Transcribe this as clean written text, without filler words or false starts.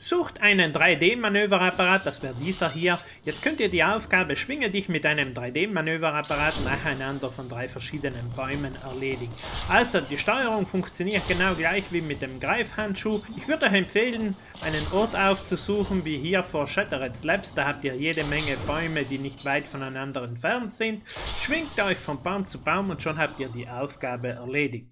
Sucht einen 3D-Manöverapparat, das wäre dieser hier. Jetzt könnt ihr die Aufgabe Schwinge dich mit einem 3D-Manöverapparat nacheinander von 3 verschiedenen Bäumen erledigen. Also, die Steuerung funktioniert genau gleich wie mit dem Greifhandschuh. Ich würde euch empfehlen, einen Ort aufzusuchen, wie hier vor Shattered Slabs. Da habt ihr jede Menge Bäume, die nicht weit voneinander entfernt sind. Schwingt euch von Baum zu Baum und schon habt ihr die Aufgabe erledigt.